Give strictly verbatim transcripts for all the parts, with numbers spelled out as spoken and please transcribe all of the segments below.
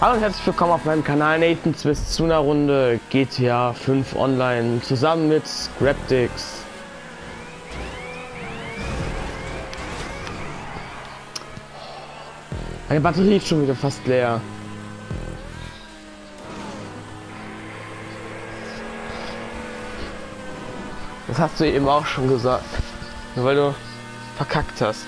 Hallo und herzlich willkommen auf meinem Kanal Nathan Twist zu einer Runde G T A fünf Online zusammen mit Scraptix. Meine Batterie ist schon wieder fast leer. Das hast du eben auch schon gesagt, nur weil du verkackt hast.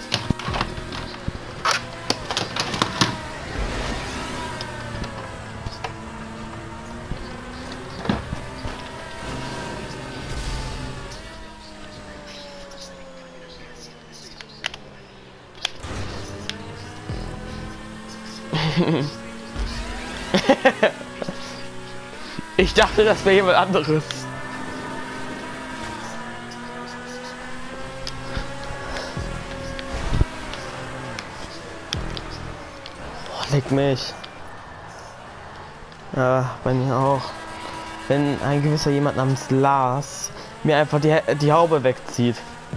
Ich dachte, das wäre jemand anderes. Boah, leck mich. Ja, bei mir auch. Wenn ein gewisser jemand namens Lars mir einfach die, die Haube wegzieht.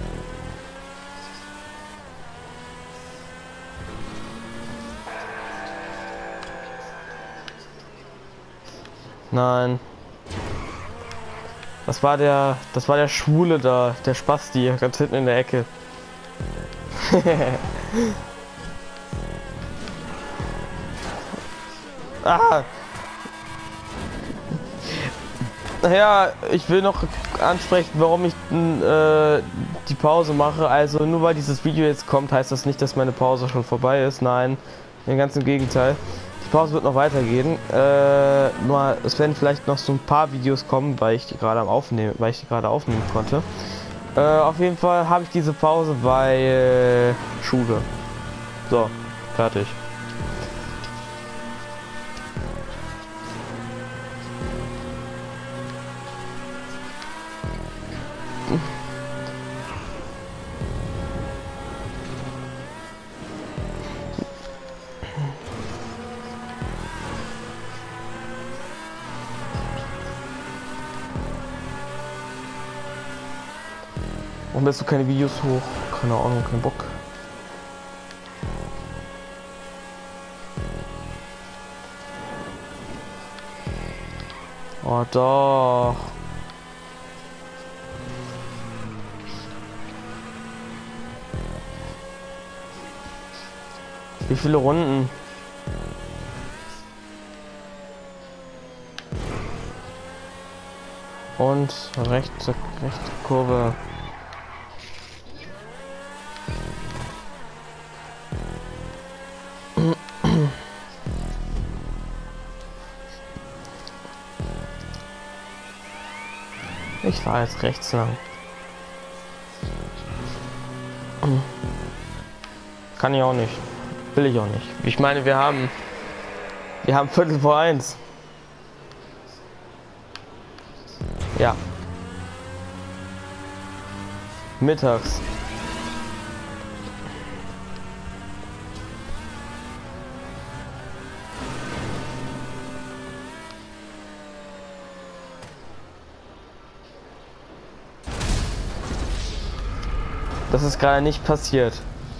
Nein. Das war der, das war der Schwule da, der Spasti, ganz hinten in der Ecke. Ah. Naja, ich will noch ansprechen, warum ich äh, die Pause mache. Also nur weil dieses Video jetzt kommt, heißt das nicht, dass meine Pause schon vorbei ist. Nein, ganz im Gegenteil. Die Pause wird noch weitergehen. Äh, nur es werden vielleicht noch so ein paar Videos kommen, weil ich die gerade am Aufnehmen, weil ich die gerade aufnehmen konnte. Äh, auf jeden Fall habe ich diese Pause bei äh, Schule. So, fertig. Warum lässt du keine Videos hoch? Keine Ahnung, kein Bock. Oh doch. Wie viele Runden? Und rechte, rechte Kurve. Ich fahre jetzt rechts lang. Kann ich auch nicht. Will ich auch nicht. Ich meine, wir haben wir haben Viertel vor eins. Ja. Mittags. Das ist gerade nicht passiert.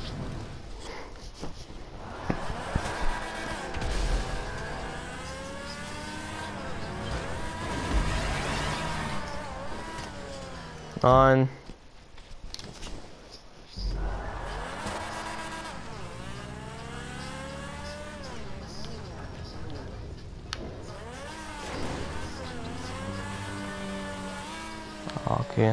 Nein. Okay.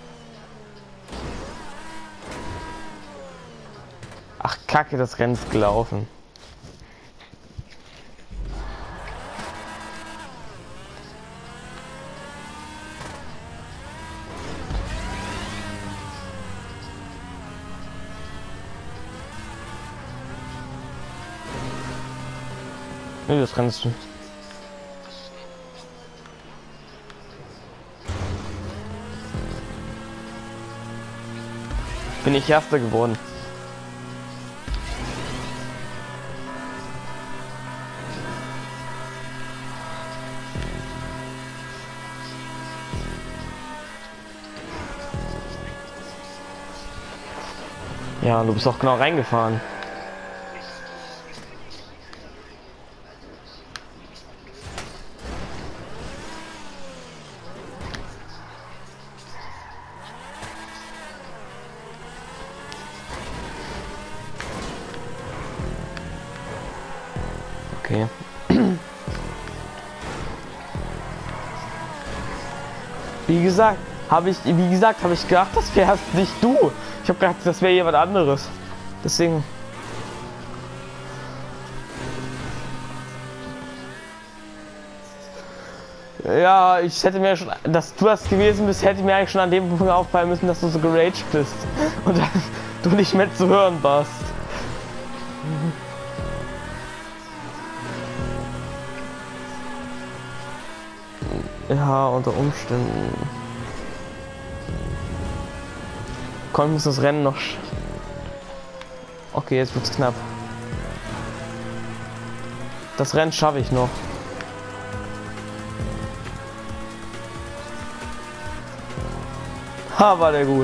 Ach Kacke, das Rennen ist gelaufen. Nee, das Rennen ist... Bin ich Erster geworden. Ja, du bist auch genau reingefahren. Okay. Wie gesagt, habe ich, wie gesagt, habe ich gedacht, das wärst nicht du. Ich habe gedacht, das wäre jemand anderes. Deswegen. Ja, ich hätte mir schon, dass du das gewesen bist, hätte mir eigentlich schon an dem Punkt auffallen müssen, dass du so geraged bist und dass du nicht mehr zu hören warst. Ja, unter Umständen. Komm, muss das Rennen noch. Okay, jetzt wird's knapp. Das Rennen schaffe ich noch. Ha, war der gut.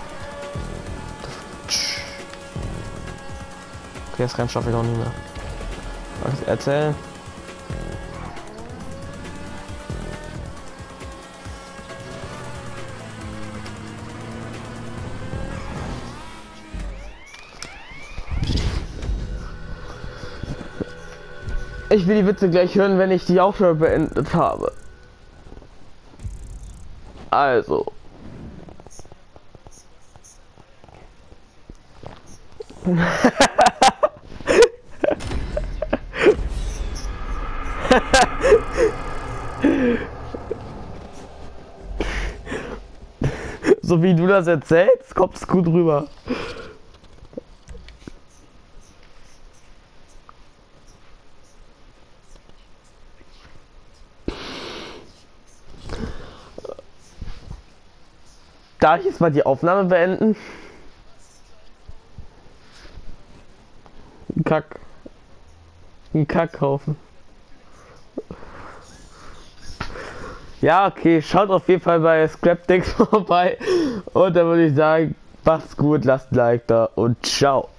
Okay, das Rennen schaffe ich auch nicht mehr. Was erzählen? Ich will die Witze gleich hören, wenn ich die Aufnahme beendet habe. Also. So wie du das erzählst, kommt es gut rüber. Darf ich jetzt mal die Aufnahme beenden? Ein Kack. Ein Kackhaufen. Ja, okay, schaut auf jeden Fall bei Scrapdex vorbei. Und dann würde ich sagen, macht's gut, lasst ein Like da und ciao.